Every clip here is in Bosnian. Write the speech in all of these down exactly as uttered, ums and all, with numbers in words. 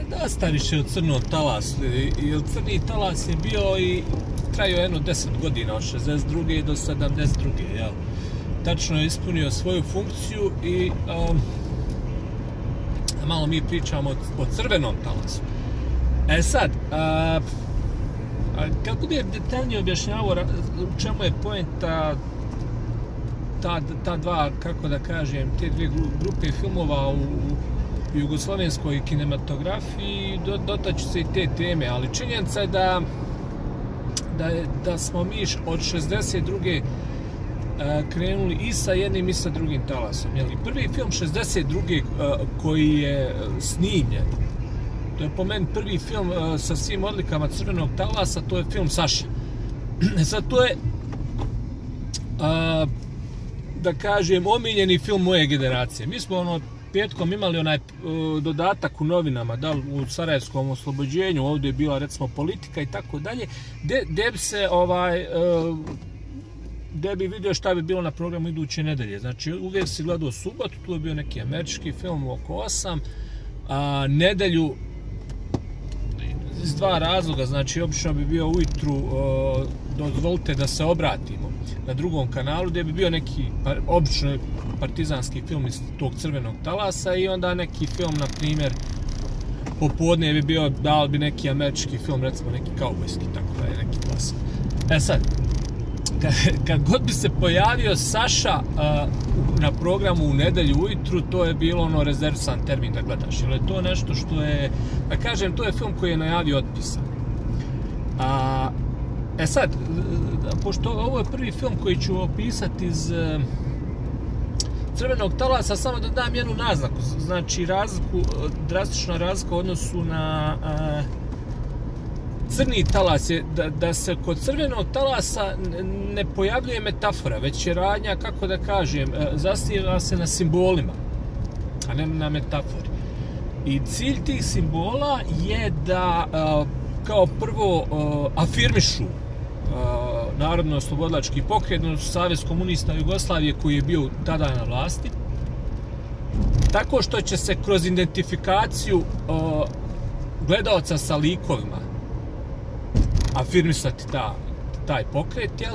dosta više od Crnog talasa. Jer Crni talas je bio i trajao jedno deset godina, od šezdeset druge do sedamdeset druge Jel? Tačno je ispunio svoju funkciju i um, malo mi pričamo o, o Crvenom talasu. E sad, a, a kako bi je detaljnije objašnjavao u čemu je poenta ta, ta dva, kako da kažem, te dvije grupe filmova u, u jugoslovenskoj kinematografiji, do, dotaću se i te teme, ali činjenica je da, da, je, da smo mi od šezdeset druge krenuli i sa jednim i sa drugim talasom. Jel? Prvi film šezdeset druge koji je snimljen, to je po meni prvi film sa svim odlikama Crvenog talasa, to je film Saša. Sad to je da kažem omiljeni film moje generacije. Mi smo ono petkom imali onaj dodatak u novinama, da u Sarajevskom oslobođenju, ovdje je bila recimo politika i tako dalje, gdje bi se ovaj gdje bi vidio šta bi bilo na programu iduće nedelje. Znači, uvijek si gledao subotu, tu je bio neki američki film oko osam, a nedelju iz dva razloga, znači, obično bi bio ujutru, o, dozvolite da se obratimo na drugom kanalu, gdje bi bio neki, obično partizanski film iz tog Crvenog talasa i onda neki film, na primjer, popodne bi bio, dal bi neki američki film, recimo neki kaubojski, tako da je neki klasik. E sad, Kad, kad god bi se pojavio Saša uh, na programu u nedelju ujutru, to je bilo ono rezervisan termin da gledaš. Jer je to nešto što je, da kažem, to je film koji je najavio otpisan. A, e sad, pošto ovo je prvi film koji ću opisati iz uh, Crvenog talasa, samo da dam jednu naznaku. Znači, razliku, drastična razlika u odnosu na uh, Crni talas je da, da se kod Crvenog talasa ne pojavljuje metafora, već je radnja, kako da kažem, zasniva se na simbolima, a ne na metafori. I cilj tih simbola je da kao prvo afirmišu Narodno-oslobodilački pokret, Savez komunista Jugoslavije koji je bio tada na vlasti, tako što će se kroz identifikaciju gledaoca sa likovima afirmisati ta, taj pokret, jel?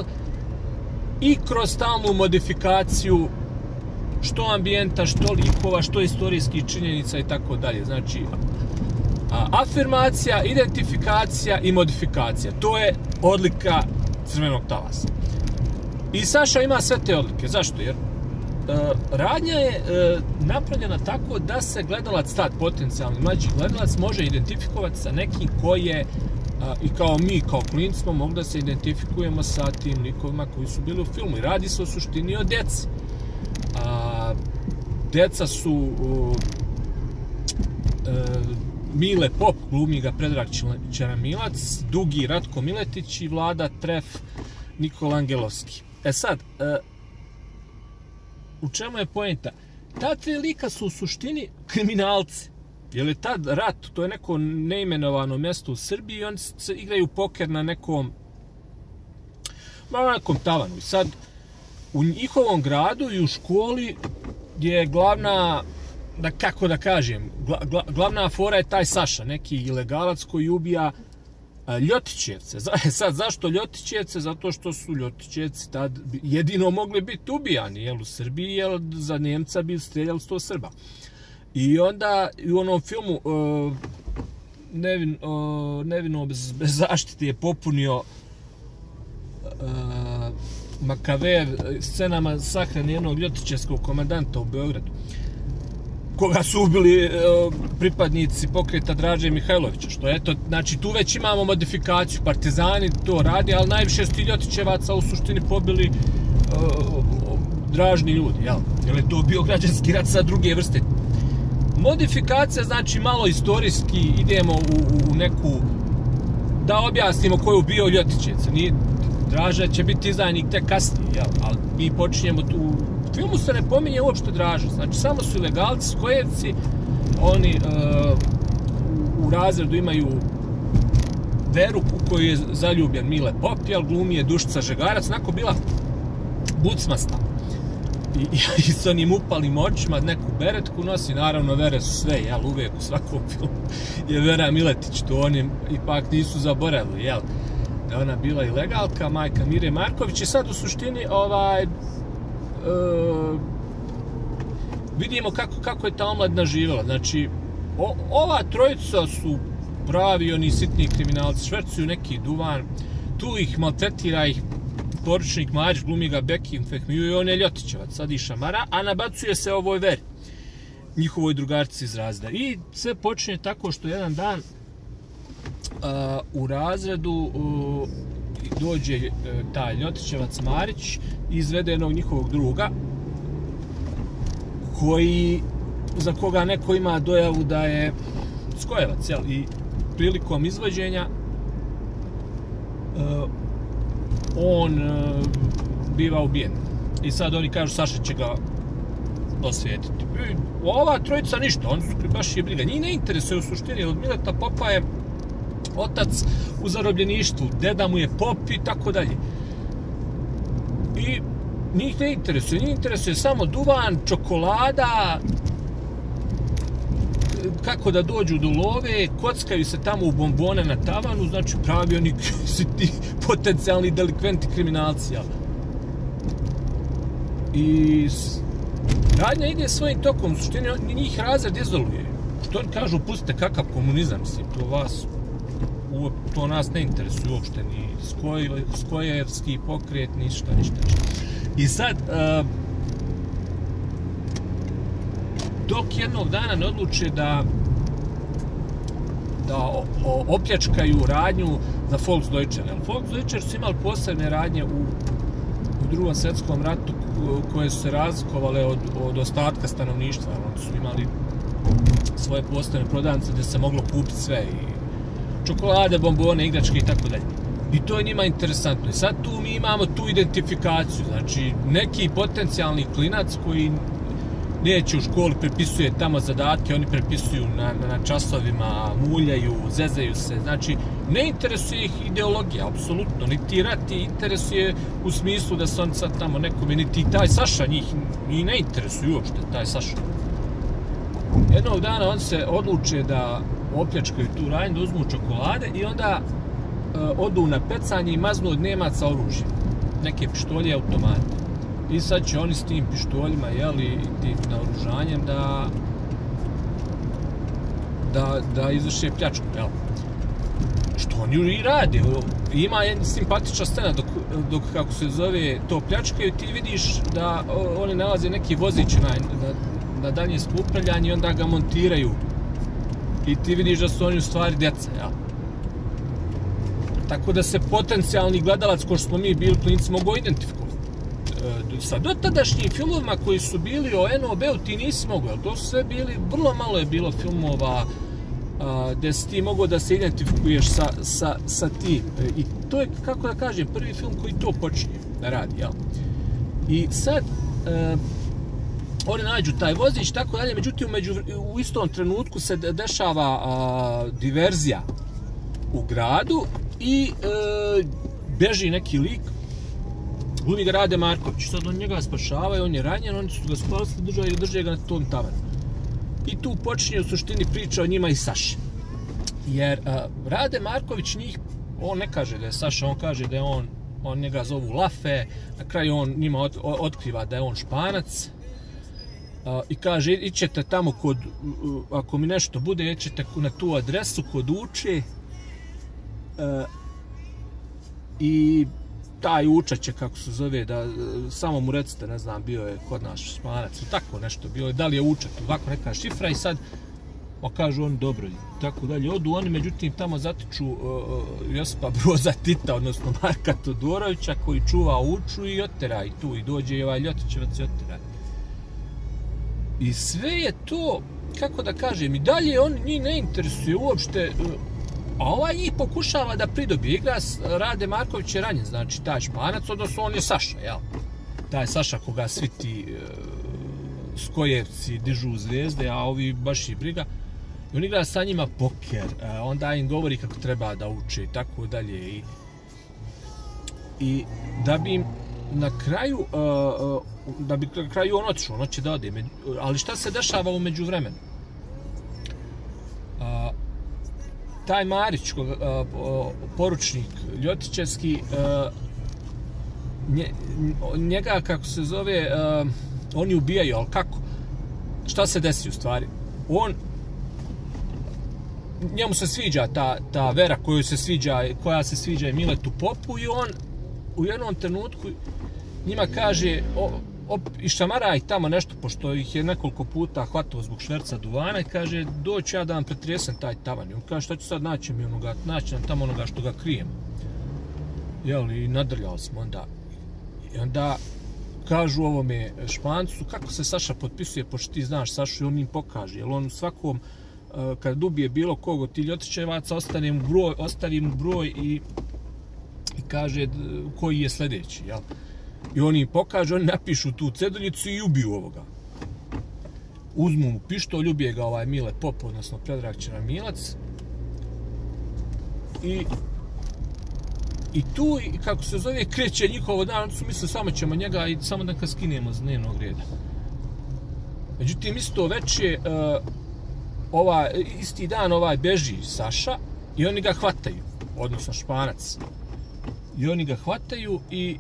I kroz stalnu modifikaciju što ambijenta, što likova, što istorijskih činjenica i tako dalje. Znači, a, afirmacija, identifikacija i modifikacija. To je odlika Crvenog talasa. I Saša ima sve te odlike. Zašto? Jer e, radnja je e, napravljena tako da se gledalac, tad potencijalni mlađi gledalac, može identifikovati sa nekim koji je i kao mi, kao klinci, smo mogli da se identifikujemo sa tim likovima koji su bili u filmu. I radi se o suštini o djeci. A, djeca su o, e, Mile Pop, glumi ga Predrag Čeramilac, Dugi Ratko Miletić i Vlada Tref Nikola Angelovski. E sad, e, u čemu je poenta? Ta tri lika su u suštini kriminalci. Jer je tad rat, to je neko neimenovano mjesto u Srbiji i oni se igraju poker na nekom na nekom tavanu. I sad, u njihovom gradu i u školi je glavna, da kako da kažem, gla, gla, glavna fora je taj Saša, neki ilegalac koji ubija a, Ljotićevce. Sad, zašto Ljotićevce? Zato što su Ljotićevci tad jedino mogli biti ubijani, jel, u Srbiji, jel, za Njemca bi streljali sto Srba. I onda u onom filmu uh, nevin, uh, Nevino bez, bez zaštite je popunio uh, Makavejev scenama sahrane jednog ljotićevskog komandanta u Beogradu, koga su ubili uh, pripadnici pokreta Draže Mihajlovića, što eto, znači tu već imamo modifikaciju, partizani to radi, ali najviše su ti Ljotićevaca u suštini pobili uh, dražni ljudi, jel? Jer je to bio građanski rat sa druge vrste. Modifikacija znači malo istorijski, idemo u, u neku, da objasnimo ko je ubio Ljotićevce. Nije, Draža će biti izdajnik tek kasnije, jel? Ali mi počinjemo tu, u filmu se ne pominje uopšte Draža, znači samo su ilegalci, skojevci, oni uh, u, u razredu imaju Veru u koju je zaljubljen Mile Pop, jel? Glumi je Dušica Žegarac, onako bila bucmasta. i, i, i s onim upalim očima, neku beretku nosi, naravno Vere su sve, jel, uvijek u svakom filmu je Vera Miletić, to oni ipak nisu zaboravili, jel, da ona bila ilegalka, majka Mire Marković i sad u suštini ovaj e, vidimo kako, kako je ta omladina živjela, znači o, ova trojica su pravi oni sitni kriminalci, švercuju neki duvan, tu ih maltretira ih poručnik Marić, glumi ga Bekim Fehmiju i on je Ljotićevac, sad i šamara, a nabacuje se ovoj Veri, njihovoj drugarci iz razreda. I sve počinje tako što jedan dan uh, u razredu uh, dođe uh, taj Ljotićevac Marić i izvede jednog njihovog druga, koji, za koga neko ima dojavu da je Skojevac, jel? I prilikom izvođenja uh, on uh, biva ubijen. I sad oni kažu Saša će ga osvijetiti. I ova trojica ništa, oni su baš je briga. Njih ne interesuje u suštini, od Mileta Popa je otac u zarobljeništvu, deda mu je pop i tako dalje. I njih ne interesuje, njih interesuje samo duvan, čokolada, kako da dođu do love, kockaju se tamo u bombone na tavanu, znači pravi oni sitni potencijalni delikventi kriminalci, jel? I radnja ide svojim tokom, u suštini njih razred izoluje. Što oni kažu, pustite kakav komunizam si, to vas, to nas ne interesuje uopšte, ni skoj, skojevski pokret, ništa, ništa, ništa. I sad, uh, dok jednog dana ne odluče da da o, o, opljačkaju radnju za Volksdeutscher. Volksdeutscher su imali posebne radnje u, u drugom svjetskom ratu koje su se razlikovale od, od ostatka stanovništva. Oni su imali svoje posebne prodavnice gdje se moglo kupiti sve i čokolade, bombone, igračke i tako dalje. I to je njima interesantno. I sad tu mi imamo tu identifikaciju. Znači, neki potencijalni klinac koji neće u školi, prepisuje tamo zadatke, oni prepisuju na, na, na časovima, muljaju, zezaju se. Znači, ne interesuje ih ideologija, apsolutno. Niti rat ih interesuje u smislu da se on sad tamo nekome, niti taj Saša njih, njih ne interesuje uopšte, taj Saša. Jednog dana on se odluče da opljačkaju tu radnju, da uzmu čokolade i onda e, odu na pecanje i maznu od Nemaca oružje. Neke pištolje i automate. I sad će oni s tim pištoljima, jeli, i tim naoružanjem da da, da izvrše pljačku, jel? Što oni i rade. Ima jedna simpatična scena dok, dok kako se zove to pljačkaju, ti vidiš da oni nalaze neki vozić na, na, na daljinsko upravljanje i onda ga montiraju. I ti vidiš da su oni u stvari djeca, jel? Tako da se potencijalni gledalac, ko što smo mi bili klinici, mogu identifikovati. Sa dotadašnjim filmovima koji su bili o en o be-u ti nisi mogo, jer to su sve bili, vrlo malo je bilo filmova a, gdje si ti mogao da se identifikuješ sa, sa, sa tim. I to je, kako da kažem, prvi film koji to počinje da radi, jel? I sad, e, oni nađu taj vozić, tako dalje, međutim, među, u istom trenutku se dešava a, diverzija u gradu i e, beži neki lik, glumi ga Rade Marković, sad on njega spašava i on je ranjen, oni su ga spasili, držali i drže ga na tom tavanu. I tu počinje u suštini priča o njima i Saši. Jer uh, Rade Marković njih, on ne kaže da je Saša, on kaže da je on, on njega zovu Lafe, na kraju on njima od, otkriva da je on Španac. Uh, I kaže, ićete tamo kod, uh, ako mi nešto bude, ićete na tu adresu kod Uče. Uh, I taj Uča će, kako se zove, da samo mu recite, ne znam, bio je kod naš Španac, tako nešto bilo, da li je Uča, ovako neka šifra i sad o, kažu oni dobro, tako dalje, odu oni, međutim tamo zatiču uh, Josipa Broza Tita, odnosno Marka Todorovića koji čuva Uču i otera i tu, i dođe i ovaj Ljotićevac i otera. I sve je to, kako da kažem, i dalje on njih ne interesuje uopšte, uh, a ovaj njih pokušava da pridobije. Igra Rade Marković je ranjen, znači taj Španac, odnosno on je Saša, jel? Taj Saša koga svi ti e, Skojevci dižu zvijezde, a ovi baš i briga. I on igra sa njima poker, e, onda im govori kako treba da uče i tako dalje. I, i da bi im na kraju, uh, uh, da bi na kraju on otišao, on će da ode, ali šta se dešava u međuvremenu? Uh, taj Marić, uh, uh, poručnik Ljotićevski, uh, nje, njega, kako se zove, uh, oni ubijaju, ali kako? Šta se desi u stvari? On, njemu se sviđa ta, ta vera koju se sviđa, koja se sviđa i Miletu Popu i on u jednom trenutku njima kaže o, op, i šamara ih tamo nešto, pošto ih je nekoliko puta hvatao zbog šverca duvana i kaže doći ja da vam pretresem taj tavan. I on kaže šta ću sad naći mi onoga, naći nam tamo onoga što ga krijemo. Jel, i nadrljali smo onda. I onda kažu ovome Špancu kako se Saša potpisuje, pošto ti znaš Sašu i on im pokaže. Jer on u svakom, kad ubije bilo kog od ti Ljotićevaca, ostane mu broj, ostavi mu broj i, i kaže koji je sljedeći. Jel? I on im pokaže, oni napišu tu ceduljicu i ubiju ovoga. Uzmu mu pištolj, ubije ga ovaj Mile Pop, odnosno Predrag Čeramilac. I I tu, kako se zove, kreće njihovo dan, su misle samo ćemo njega i samo da ga skinemo z dnevnog reda. Međutim, isto veče, uh, ovaj, isti dan ovaj beži Saša i oni ga hvataju, odnosno Španac. I oni ga hvataju i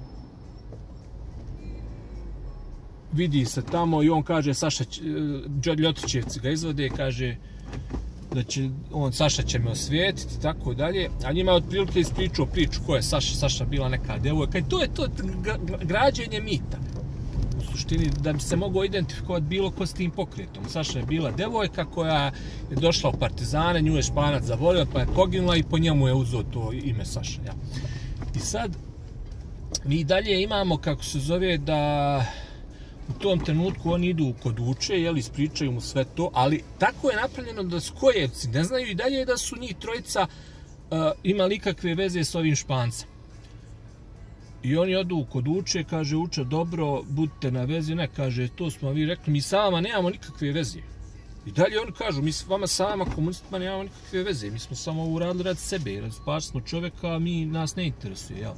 vidi se tamo i on kaže, Saša, Ljotićevci ga izvode, kaže da će, on, Saša će me osvijetiti, tako dalje, a njima je otprilike ispričao priču ko je Saša, Saša bila neka devojka i to je to građenje mita. U suštini, da bi se mogao identifikovati bilo ko s tim pokretom. Saša je bila devojka koja je došla u partizane, nju je Španac zavolio, pa je poginula i po njemu je uzeo to ime Saša. Ja. I sad, mi dalje imamo, kako se zove, da u tom trenutku oni idu kod uče, jel, ispričaju mu sve to, ali tako je napravljeno da Skojevci ne znaju i dalje da su njih trojica uh, imali ikakve veze s ovim Špancem. I oni odu kod uče, kaže uče, dobro, budite na vezi, ne, kaže, to smo vi rekli, mi sa vama nemamo nikakve veze. I dalje oni kažu, mi s vama sa vama komunistima nemamo nikakve veze, mi smo samo uradili rad sebe, jer spasili smo čovjeka, a mi nas ne interesuje, jel.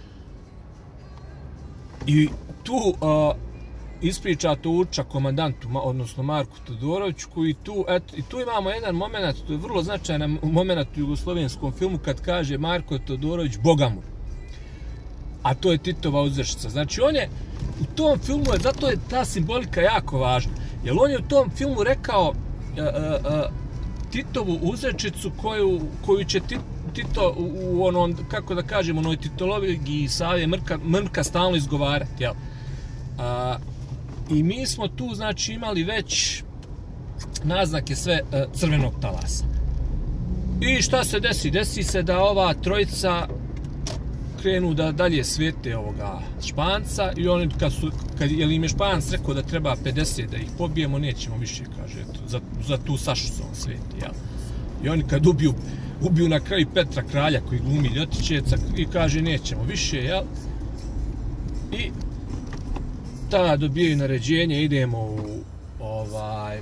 I tu uh, ispriča to uča komandantu, odnosno Marku Todoroviću, koji tu, eto, i tu imamo jedan moment, to je vrlo značajan moment u jugoslovenskom filmu, kad kaže Marko Todorović, Boga mu. A to je Titova uzrečica. Znači, on je u tom filmu, zato je ta simbolika jako važna, jer on je u tom filmu rekao uh, uh, Titovu uzrečicu koju, koju će Tito u, u onom, kako da kažemo, onoj titologiji Save Mrka, Mrka stalno izgovarati, jel? Uh, I mi smo tu, znači, imali već naznake sve uh, crvenog talasa. I šta se desi? Desi se da ova trojica krenu da dalje svijete ovoga Španca i oni, kad su, kad, jer im je Španac rekao da treba pedeset da ih pobijemo, nećemo više, kaže, eto, za, za tu Sašu se on svijeti, jel? I oni kad ubiju, ubiju na kraju Petra Kralja koji glumi Ljotićevca i kaže nećemo više, jel? I tada dobijaju naređenje, idemo u ovaj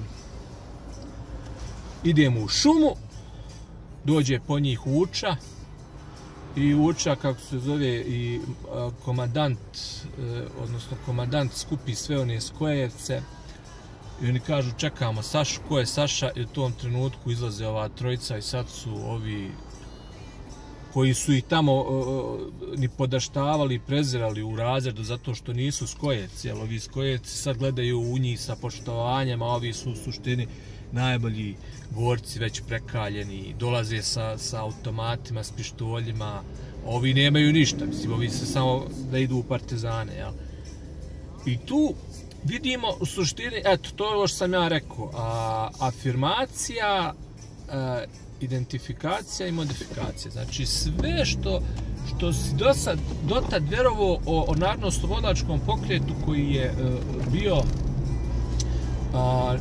idemo u šumu, dođe po njih Uča i Uča, kako se zove, i a, komandant, e, odnosno komandant skupi sve one Skojevce i oni kažu čekamo Sašu, ko je Saša, i u tom trenutku izlaze ova trojica i sad su ovi koji su ih tamo uh, ni podaštavali, prezirali u razredu zato što nisu Skojevci, jer ovi Skojevci sad gledaju u njih sa poštovanjem, a ovi su u suštini najbolji borci, već prekaljeni, dolaze sa, sa automatima, s pištoljima, ovi nemaju ništa, mislim, ovi se samo da idu u partizane, jel? I tu vidimo u suštini, eto, to je ovo što sam ja rekao, a, afirmacija, a, identifikacija i modifikacija. Znači sve što, što si do sad, dotad vjerovo o, o narodno-slobodačkom pokretu koji je uh, bio uh,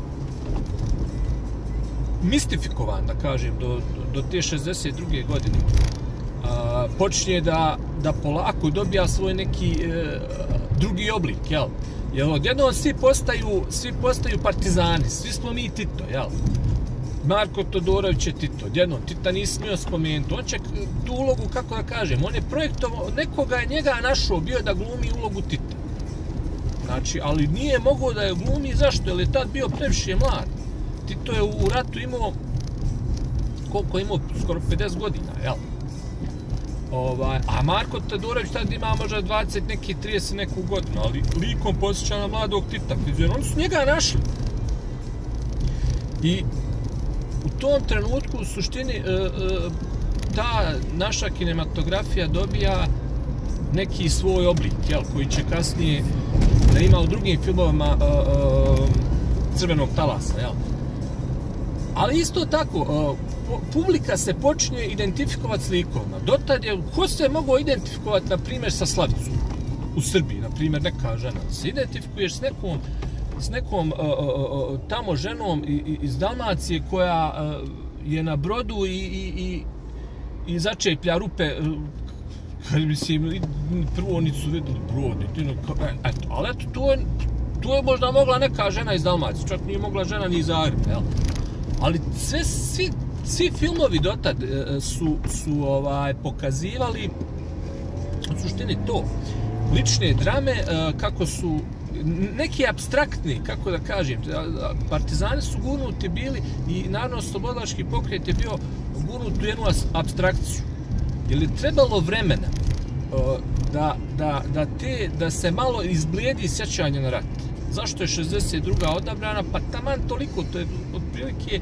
mistifikovan, da kažem, do, do, do te šezdeset druge godine, uh, počinje da, da polako dobija svoj neki uh, drugi oblik, jel? Jer odjednom svi postaju, svi postaju partizani, svi smo mi Tito, jel? Marko Todorović je Tito, odjednom Tita nisi smio spomenuti, on će tu ulogu, kako da kažem, on je projektovao, nekoga je njega našao, bio da glumi ulogu Tita. Znači, ali nije mogao da je glumi, zašto? Jer je tad bio previše mlad. Tito je u ratu imao, koliko je imao, skoro pedeset godina, jel? Ovaj, a Marko Todorović tad ima možda dvadeset, neki trideset neku godinu, ali likom posjeća na mladog Tita, jer oni su njega našli. I u tom trenutku, u suštini, ta naša kinematografija dobija neki svoj oblik, jel, koji će kasnije da ima u drugim filmovima Crvenog talasa, jel. Ali isto tako, publika se počinje identifikovati s likovima. Dotad je, ko se mogao identifikovati, na primjer, sa Slavicom u Srbiji, na primjer, neka žena. Se identifikuješ s nekom s nekom uh, uh, tamo ženom iz Dalmacije koja uh, je na brodu i, i, i, i začeplja rupe, uh, mislim, prvo nisu vidjeli brod, eto, ali eto, to je, to je možda mogla neka žena iz Dalmacije, čak nije mogla žena ni iz Zagreba, jel? Ali sve, svi, svi filmovi dotad uh, su, su ovaj, pokazivali u suštini to, lične drame, uh, kako su neki abstraktni, kako da kažem, partizani su gurnuti bili i narodno-slobodilački pokret je bio gurnut u jednu abstrakciju. Jer je trebalo vremena da, da, da, te, da se malo izblijedi sjećanje na rat. Zašto je šezdeset druga odabrana? Pa taman toliko, to je otprilike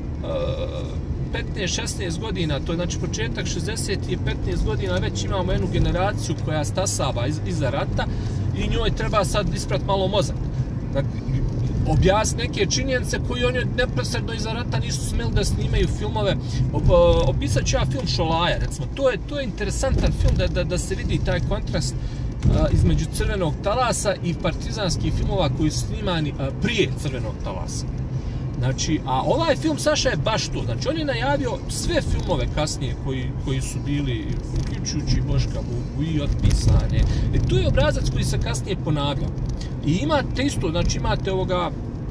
petnaest šesnaest godina, to je znači početak šezdesetih je petnaest godina, već imamo jednu generaciju koja stasava iz, iza rata i njoj treba sad isprat malo mozak. Dakle, objasni neke činjenice koji oni neposredno iza rata nisu smjeli da snimaju filmove. Opisat ću ja film Šolaja, recimo. To je, to je interesantan film da, da, da se vidi taj kontrast a, između Crvenog talasa i partizanskih filmova koji su snimani a, prije Crvenog talasa. Znači, a ovaj film Saša je baš to. Znači, on je najavio sve filmove kasnije koji, koji su bili, uključujući Boška Bugu i Otpisanje. E, tu je obrazac koji se kasnije ponavljao. I imate isto, znači imate ovoga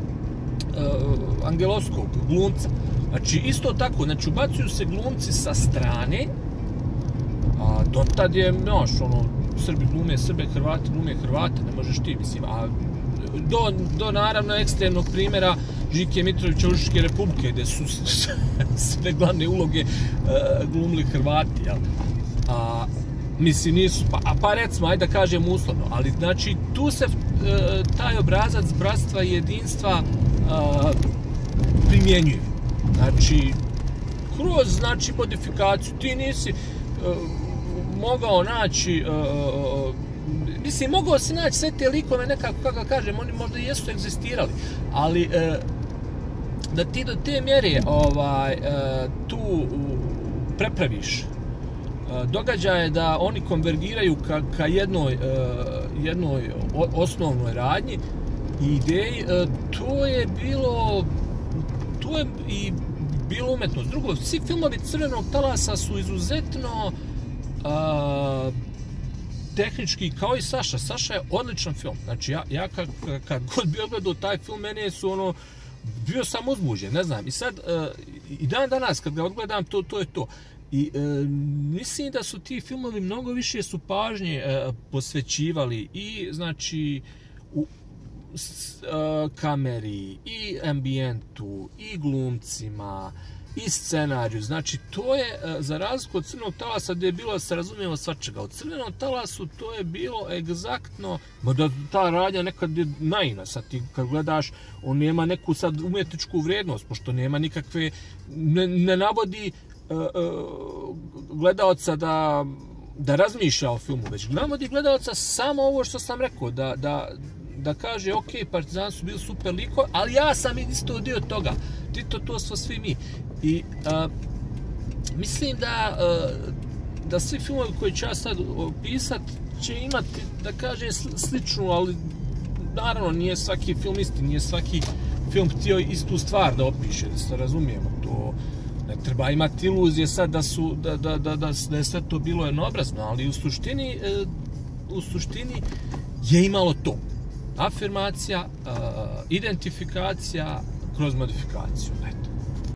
uh, Angelovskog glumca. Znači, isto tako, znači, ubacuju se glumci sa strane, a dotad je, znaš, ono, Srbi glume Srbe, Hrvati glume Hrvate, ne možeš ti, mislim, a do, do naravno ekstremnog primjera Žike Mitrovića Užičke republike, gdje su sve glavne uloge uh, glumili Hrvati, jel? A, mislim, nisu, pa, pa recimo, ajde da kažem uslovno, ali znači tu se uh, taj obrazac bratstva i jedinstva uh, primjenjuje. Znači, kroz, znači, modifikaciju, ti nisi uh, mogao naći uh, mislim, mogao si naći sve te likove nekako, kako kažem, oni možda i jesu egzistirali, ali e, da ti do te mjere ovaj, e, tu prepraviš e, događaje da oni konvergiraju ka, ka jednoj, e, jednoj osnovnoj radnji i ideji, e, to je bilo, to je i bilo umetnost. Drugo, svi filmovi Crvenog talasa su izuzetno e, tehnički, kao i Saša. Saša je odličan film. Znači, ja, ja kad, kad god bi ogledao taj film, mene su ono, bio sam uzbuđen, ne znam. I sad, uh, i dan danas, kad ga odgledam, to, to je to. I uh, mislim da su ti filmovi mnogo više su pažnje uh, posvećivali i, znači, u s, uh, kameri, i ambijentu, i glumcima, i scenariju. Znači, to je, za razliku od Crvenog talasa, gdje je bilo da se razumijemo svačega. U Crvenom talasu to je bilo egzaktno, da ta radnja nekad je naivna. Sad ti kad gledaš, on nema neku sad umjetničku vrijednost, pošto nema nikakve, ne, ne navodi uh, uh, gledaoca da, da razmišlja o filmu, već navodi gledaoca samo ovo što sam rekao, da, da, da kaže, ok, partizani su bili super liko, ali ja sam isto dio toga. Tito, to smo svi mi. I uh, mislim da uh, da svi filmovi koji ću ja sad opisat će imati, da kažem, sličnu, ali naravno nije svaki film isti, nije svaki film htio istu stvar da opiše, da se razumijemo. To ne treba imati iluzije sad da su da, da, da, da, da je sve to bilo jednoobrazno, ali u suštini uh, u suštini je imalo to. Afirmacija, uh, identifikacija kroz modifikaciju. Eto.